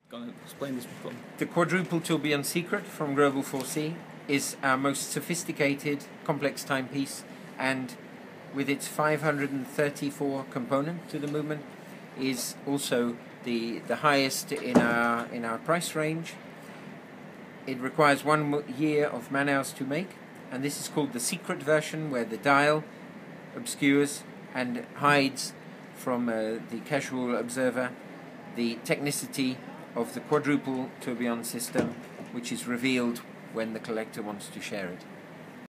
Gonna explain this before. The quadruple tourbillon secret from Greubel Forsey is our most sophisticated complex timepiece, and with its 534 component to the movement is also the highest in our price range. It requires 1 year of man hours to make, and this is called the secret version, where the dial obscures and hides from the casual observer the technicity of the quadruple tourbillon system, which is revealed when the collector wants to share it.